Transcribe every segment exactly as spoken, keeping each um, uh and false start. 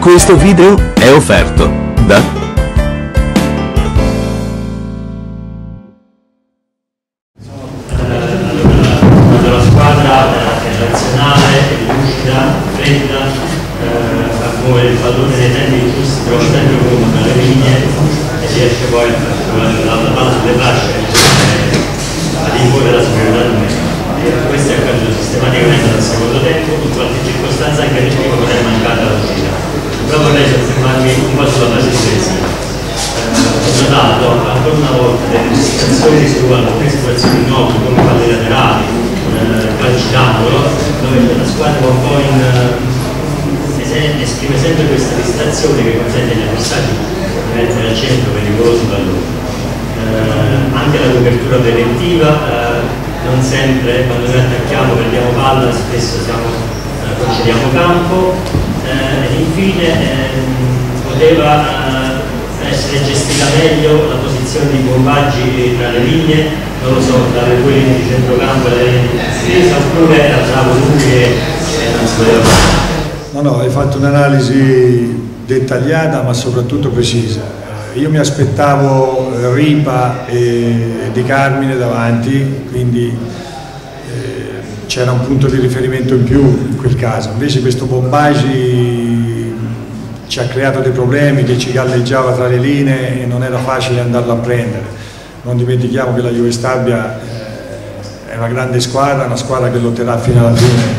Questo video è offerto da la squadra nazionale è lucida, fredda, a muovere il pallone nei tempi giusti, trova sempre comodo le linee e riesce poi a trovare la palla sulle braccia ad imporre la superiorità numerica. Questo è accaduto sistematicamente nel secondo tempo, in qualche circostanza anche nel primo non è mancata la lucida. Però vorrei soffermarmi un po' sulla base difensiva. Ho notato ancora una volta delle situazioni che si trovano alcune situazioni nuove come palle laterali, calci d'angolo, dove la squadra va un po' in esprime sempre questa distrazione che consente agli avversari di mettere al centro pericoloso pallone. Eh, anche la copertura preventiva, eh, non sempre quando noi attacchiamo perdiamo palla, spesso siamo, eh, concediamo campo, eh, ed infine eh, poteva eh, essere gestita meglio la posizione di bombaggi tra le linee, non lo so, tra le due linee di centrocampo e le linee di difesa, oppure era bravo lui e non si poteva fare. No, no, hai fatto un'analisi dettagliata ma soprattutto precisa. Io mi aspettavo Ripa e Di Carmine davanti, quindi eh, c'era un punto di riferimento in più in quel caso. Invece questo Bombagi ci ha creato dei problemi, che ci galleggiava tra le linee e non era facile andarlo a prendere. Non dimentichiamo che la Juve Stabia eh, è una grande squadra, una squadra che lotterà fino alla fine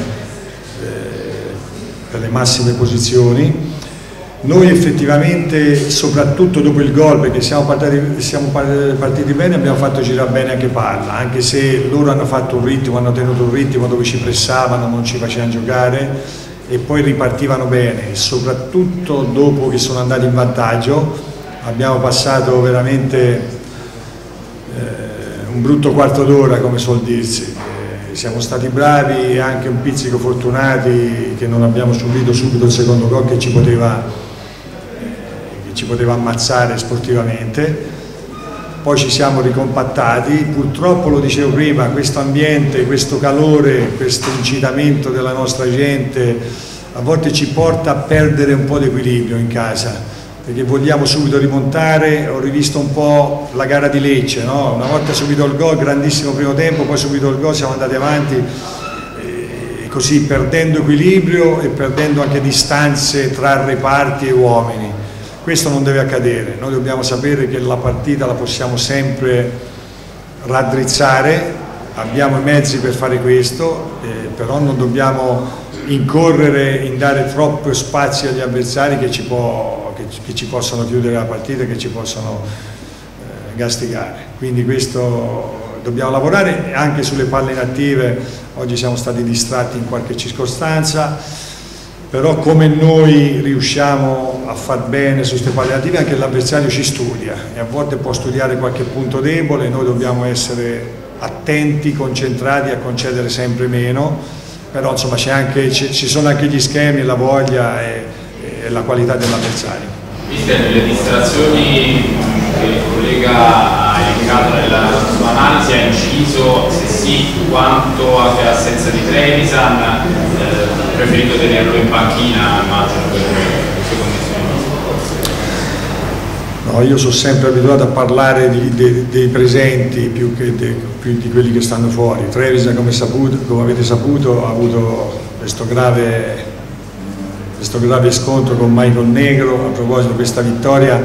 per le massime posizioni. Noi effettivamente, soprattutto dopo il gol, perché siamo partiti, siamo partiti bene, abbiamo fatto girare bene anche palla, anche se loro hanno fatto un ritmo, hanno tenuto un ritmo dove ci pressavano, non ci facevano giocare e poi ripartivano bene. Soprattutto dopo che sono andati in vantaggio abbiamo passato veramente eh, un brutto quarto d'ora, come suol dirsi. Siamo stati bravi e anche un pizzico fortunati che non abbiamo subito subito il secondo gol che ci poteva, che ci poteva ammazzare sportivamente. Poi ci siamo ricompattati, purtroppo lo dicevo prima, questo ambiente, questo calore, questo incitamento della nostra gente a volte ci porta a perdere un po' di equilibrio in casa, perché vogliamo subito rimontare. Ho rivisto un po' la gara di Lecce, no? Una volta subito il gol, grandissimo primo tempo, poi subito il gol siamo andati avanti e così perdendo equilibrio e perdendo anche distanze tra reparti e uomini. Questo non deve accadere, noi dobbiamo sapere che la partita la possiamo sempre raddrizzare, abbiamo i mezzi per fare questo, eh, però non dobbiamo incorrere in dare troppo spazio agli avversari che ci può che ci possono chiudere la partita, che ci possono eh, gastigare. Quindi questo dobbiamo lavorare anche sulle palle inattive. Oggi siamo stati distratti in qualche circostanza, però come noi riusciamo a far bene su queste palle inattive anche l'avversario ci studia e a volte può studiare qualche punto debole. Noi dobbiamo essere attenti, concentrati a concedere sempre meno, però insomma c'è anche, ci sono anche gli schemi, la voglia e e la qualità dell'avversario. Mister, le distrazioni che il collega ha indicato nella sua analisi, ha inciso, se sì, quanto anche l'assenza di Trevisan, eh, preferito tenerlo in panchina, immagino, per le sue condizioni? No, io sono sempre abituato a parlare di, de, dei presenti più, che de, più di quelli che stanno fuori. Trevisan, come, saputo, come avete saputo, ha avuto questo grave questo grave scontro con Michael Negro. A proposito di questa vittoria,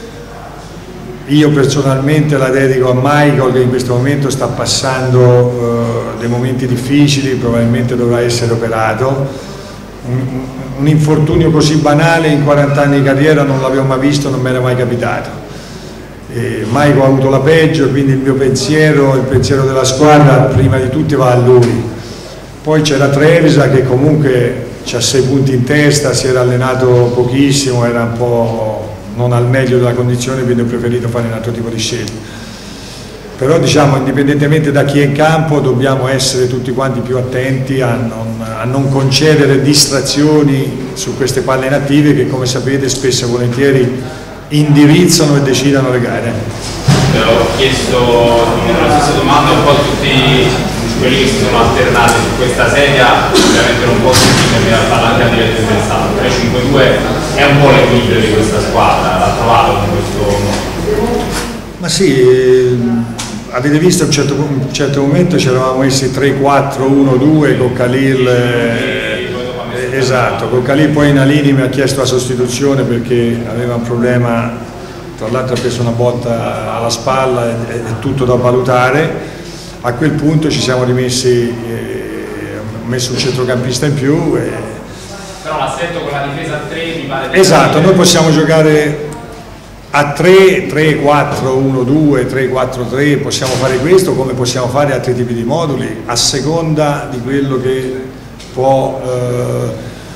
io personalmente la dedico a Michael, che in questo momento sta passando uh, dei momenti difficili, probabilmente dovrà essere operato. Un, un infortunio così banale in quaranta anni di carriera non l'avevo mai visto, non mi era mai capitato. E Michael ha avuto la peggio, quindi il mio pensiero, il pensiero della squadra prima di tutti va a lui. Poi c'era Trevisan che comunque c'ha sei punti in testa, si era allenato pochissimo, era un po' non al meglio della condizione, quindi ho preferito fare un altro tipo di scelta. Però diciamo, indipendentemente da chi è in campo, dobbiamo essere tutti quanti più attenti a non, a non concedere distrazioni su queste palle inattive che, come sapete, spesso e volentieri indirizzano e decidano le gare. Ho chiesto la stessa domanda un po' a tutti quelli che si sono alternati su questa sedia, ovviamente non posso dire, in realtà anche a diretto del stato. tre cinque due è un po' l'equilibrio di questa squadra, l'ha trovato in questo modo? Ma sì, eh, avete visto a un certo, un certo momento ci eravamo messi tre quattro uno due con Khalil, eh, eh, esatto, con Khalil poi Nalini mi ha chiesto la sostituzione perché aveva un problema, tra l'altro ha preso una botta alla spalla, è, è tutto da valutare. A quel punto ci siamo rimessi, eh, ho messo un centrocampista in più. E... Però l'assetto con la difesa a tre mi pare... Esatto, noi possiamo giocare a tre, tre quattro uno due, tre quattro tre, possiamo fare questo come possiamo fare altri tipi di moduli a seconda di quello che può, eh,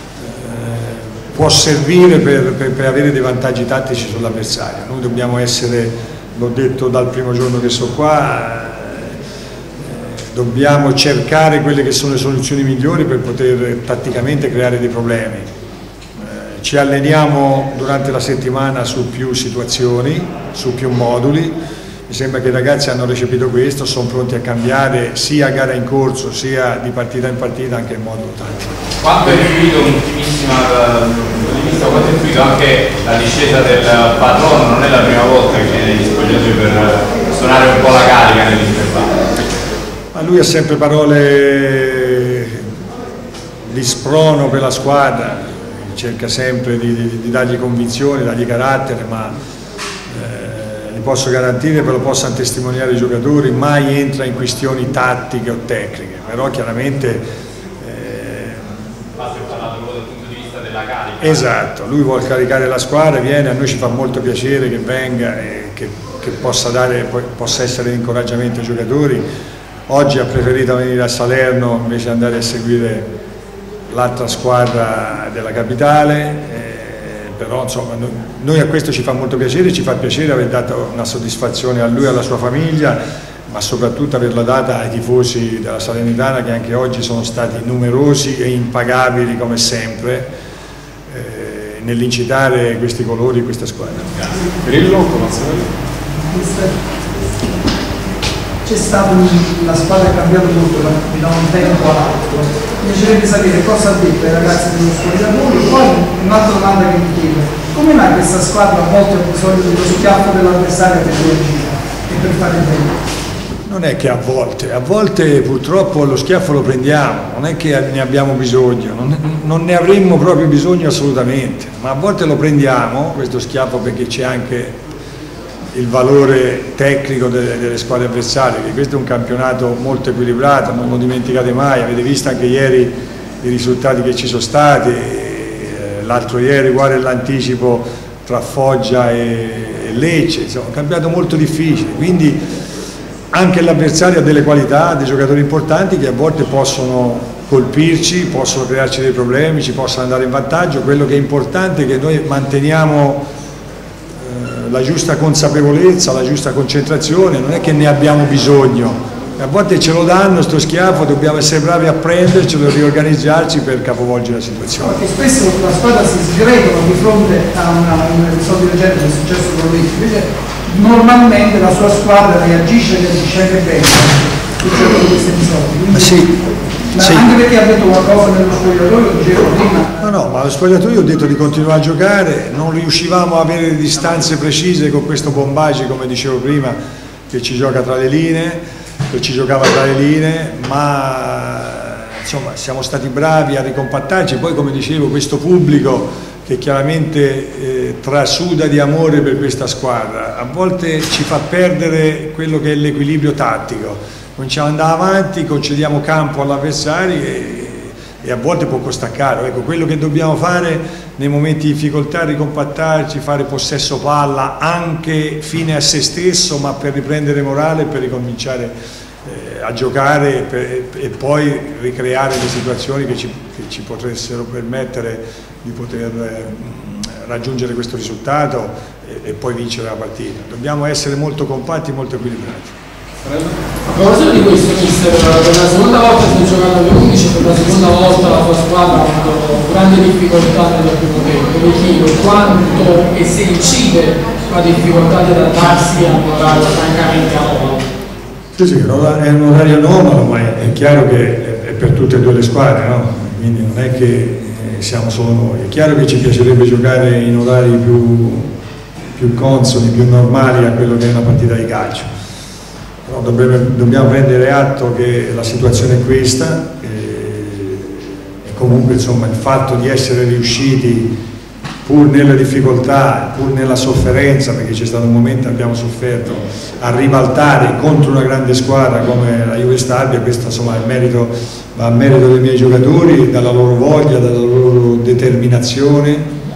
può servire per, per, per avere dei vantaggi tattici sull'avversario. Noi dobbiamo essere, l'ho detto dal primo giorno che sono qua, dobbiamo cercare quelle che sono le soluzioni migliori per poter tatticamente creare dei problemi. Eh, ci alleniamo durante la settimana su più situazioni, su più moduli, mi sembra che i ragazzi hanno recepito questo, sono pronti a cambiare sia a gara in corso sia di partita in partita anche in modo tattico. Quanto è influito, un'ultimissima vista, quanto è influito anche la discesa del patrono? Non è la prima volta che viene negli spogliatoi per suonare un po' la carica nell'intervallo. Ma lui ha sempre parole di sprono per la squadra, cerca sempre di, di, di dargli convinzione, dargli carattere, ma eh, li posso garantire, ve lo possano testimoniare i giocatori, mai entra in questioni tattiche o tecniche, però chiaramente... Eh, Basta che parlato proprio dal punto di vista della carica. Esatto, lui vuole caricare la squadra, viene, a noi ci fa molto piacere che venga e che, che possa, dare, possa essere di incoraggiamento ai giocatori. Oggi ha preferito venire a Salerno invece di andare a seguire l'altra squadra della capitale, eh, però insomma noi a questo ci fa molto piacere, ci fa piacere aver dato una soddisfazione a lui e alla sua famiglia, ma soprattutto averla data ai tifosi della Salernitana che anche oggi sono stati numerosi e impagabili come sempre eh, nell'incitare questi colori, questa squadra. Grillo, c'è stato, la squadra è cambiata molto da un tempo all'altro. Mi piacerebbe sapere cosa ha detto ai ragazzi dello spogliatoio. Poi un'altra domanda che mi chiedo: come mai questa squadra a volte ha bisogno dello schiaffo dell'avversario per reagire e per fare bene? Non è che a volte, a volte purtroppo lo schiaffo lo prendiamo, non è che ne abbiamo bisogno, non, non ne avremmo proprio bisogno assolutamente, ma a volte lo prendiamo questo schiaffo perché c'è anche il valore tecnico delle, delle squadre avversarie, che questo è un campionato molto equilibrato, non lo dimenticate mai, avete visto anche ieri i risultati che ci sono stati, eh, l'altro ieri guarda l'anticipo tra Foggia e, e Lecce, insomma un campionato molto difficile, quindi anche l'avversario ha delle qualità, dei giocatori importanti che a volte possono colpirci, possono crearci dei problemi, ci possono andare in vantaggio. Quello che è importante è che noi manteniamo la giusta consapevolezza, la giusta concentrazione, non è che ne abbiamo bisogno, a volte ce lo danno sto schiaffo, dobbiamo essere bravi a prendercelo e riorganizzarci per capovolgere la situazione. Perché spesso la squadra si sgretona di fronte a una, un episodio del genere, che è successo con lui, invece normalmente la sua squadra reagisce e reagisce anche bene succedono questi episodi. Quindi, sì, ma sì. Anche perché ha detto qualcosa nello spogliatoio, lo dicevo prima. No, no, ma allo spogliatoio ho detto di continuare a giocare, non riuscivamo a avere distanze precise con questo Bombagi, come dicevo prima, che ci gioca tra le linee, che ci giocava tra le linee, ma insomma siamo stati bravi a ricompattarci. Poi, come dicevo, questo pubblico che chiaramente eh, trasuda di amore per questa squadra, a volte ci fa perdere quello che è l'equilibrio tattico. Cominciamo ad andare avanti, concediamo campo all'avversario e, e a volte può costare caro. Ecco, quello che dobbiamo fare nei momenti di difficoltà è ricompattarci, fare possesso palla anche fine a se stesso, ma per riprendere morale e per ricominciare eh, a giocare e, per, e poi ricreare le situazioni che ci, che ci potessero permettere di poter eh, raggiungere questo risultato e, e poi vincere la partita. Dobbiamo essere molto compatti e molto equilibrati. A proposito di questo, mister, per la seconda volta si è giocato alle undici, per la seconda volta la sua squadra ha avuto grande difficoltà nel primo tempo. Vi chiedo quanto e se incide la difficoltà di adattarsi a un orario francamente anomalo. Sì, sì, è un orario anomalo, ma è chiaro che è per tutte e due le squadre, no? Quindi non è che siamo solo noi. È chiaro che ci piacerebbe giocare in orari più, più consoni, più normali a quello che è una partita di calcio, però dobbiamo, dobbiamo prendere atto che la situazione è questa e, e comunque insomma il fatto di essere riusciti pur nelle difficoltà, pur nella sofferenza, perché c'è stato un momento che abbiamo sofferto, a ribaltare contro una grande squadra come la Juve Stabia, questo insomma è merito, va a merito dei miei giocatori, dalla loro voglia, dalla loro determinazione,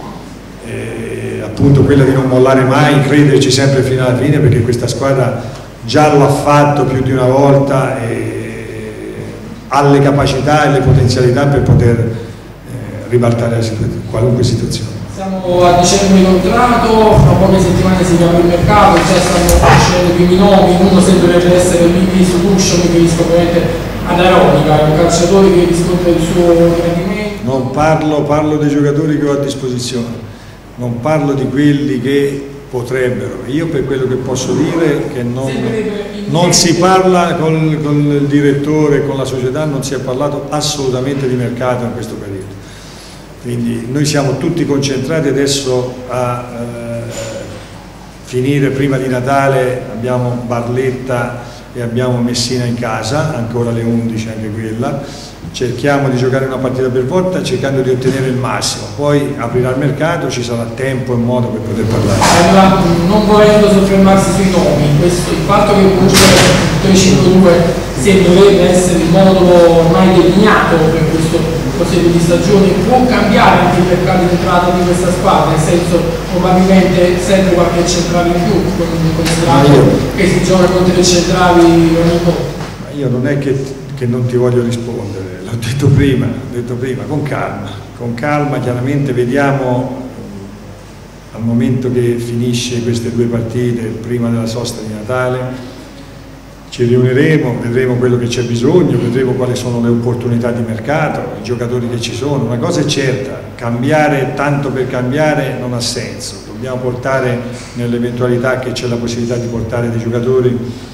e appunto quella di non mollare mai, crederci sempre fino alla fine, perché questa squadra già lo ha fatto più di una volta e ha le capacità e le potenzialità per poter eh, ribaltare la situ- qualunque situazione. Siamo a dicembre di contratto, fra poche settimane si apre il mercato, già stanno uscendo i primi nomi, uno sembrerebbe essere Vivi Suduccio, mi riferisco ovviamente ad Aronica, è un calciatore che riscontra il suo rendimento. Non parlo, parlo dei giocatori che ho a disposizione, non parlo di quelli che potrebbero. Io per quello che posso dire che non, non si parla col, con il direttore, con la società, non si è parlato assolutamente di mercato in questo periodo. Quindi noi siamo tutti concentrati adesso a eh, finire prima di Natale, abbiamo Barletta e abbiamo Messina in casa, ancora alle undici anche quella, cerchiamo di giocare una partita per volta cercando di ottenere il massimo, poi aprirà il mercato, ci sarà tempo e modo per poter parlare. Allora, non volendo soffermarsi sui nomi, questo, il fatto che comunque il tre cinque due sembrerebbe essere il modo ormai delineato per questo proseguo di stagione, può cambiare anche il mercato di entrata di questa squadra, nel senso probabilmente serve qualche centrale in più, considerato che si gioca con tre centrali ogni volta. Ma io non è che, che non ti voglio rispondere, l'ho detto prima, l'ho detto prima, con calma, con calma chiaramente vediamo al momento che finisce queste due partite prima della sosta di Natale. Ci riuniremo, vedremo quello che c'è bisogno, vedremo quali sono le opportunità di mercato, i giocatori che ci sono. Una cosa è certa, cambiare tanto per cambiare non ha senso, dobbiamo portare nell'eventualità che c'è la possibilità di portare dei giocatori,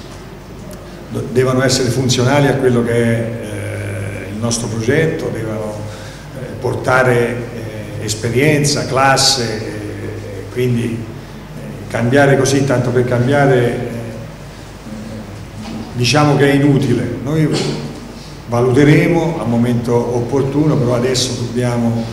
devono essere funzionali a quello che è eh, il nostro progetto, devono eh, portare eh, esperienza, classe, eh, quindi eh, cambiare così tanto per cambiare diciamo che è inutile. Noi valuteremo al momento opportuno, però adesso dobbiamo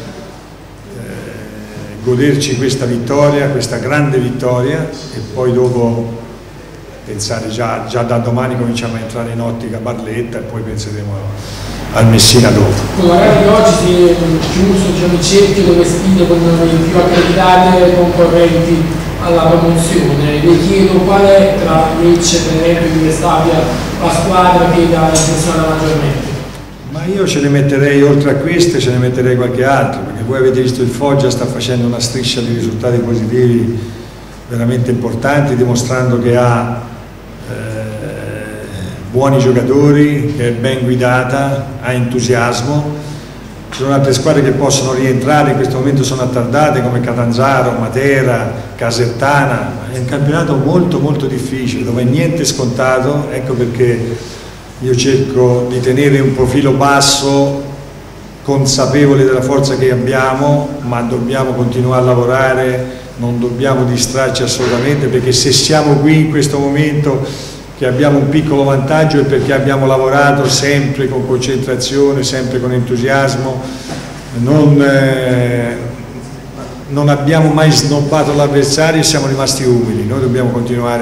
eh, goderci questa vittoria, questa grande vittoria, e poi dopo pensare già, già da domani cominciamo a entrare in ottica Barletta e poi penseremo al Messina dopo. Magari oggi si è chiuso diciamo, il cerchio dove sfide con i più accreditati concorrenti alla promozione. Le chiedo qual è tra Lecce, Benevento e Juve Stabia la squadra che dà l'impressione maggiormente? Ma io ce ne metterei, oltre a queste, ce ne metterei qualche altro, perché voi avete visto il Foggia sta facendo una striscia di risultati positivi veramente importanti, dimostrando che ha eh, buoni giocatori, che è ben guidata, ha entusiasmo. Ci sono altre squadre che possono rientrare, in questo momento sono attardate, come Catanzaro, Matera, Casertana. È un campionato molto molto difficile, dove niente è scontato, ecco perché io cerco di tenere un profilo basso, consapevole della forza che abbiamo, ma dobbiamo continuare a lavorare, non dobbiamo distrarci assolutamente, perché se siamo qui in questo momento che abbiamo un piccolo vantaggio è perché abbiamo lavorato sempre con concentrazione, sempre con entusiasmo, non, eh, non abbiamo mai snobbato l'avversario e siamo rimasti umili. Noi dobbiamo continuare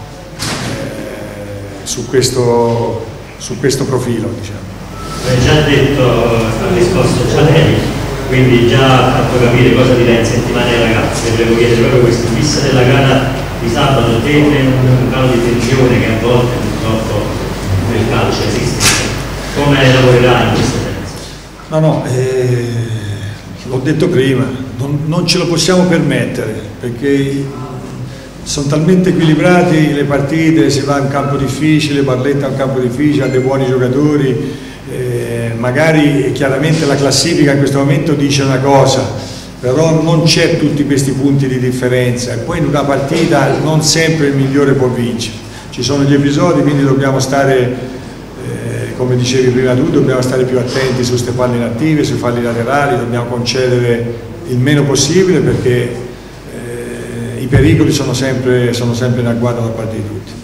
eh, su, questo, su questo profilo, diciamo. Hai già detto, ha risposto già lei, quindi già ha fatto capire cosa ti dà in settimana ai ragazzi. Le volevo chiedere proprio questo, in vista della gara di sabato, teme un calo di tensione che a volte purtroppo nel calcio esiste, come lavorerà in questo senso? No, no, eh, l'ho detto prima, non, non ce lo possiamo permettere, perché sono talmente equilibrati le partite, si va a un campo difficile, Barletta a un campo difficile, ha dei buoni giocatori, eh, magari chiaramente la classifica in questo momento dice una cosa, però non c'è tutti questi punti di differenza e poi in una partita non sempre il migliore può vincere, ci sono gli episodi, quindi dobbiamo stare eh, come dicevi prima tu, dobbiamo stare più attenti su queste palle inattive, sui falli laterali, dobbiamo concedere il meno possibile perché eh, i pericoli sono sempre, sono sempre in agguato da parte di tutti.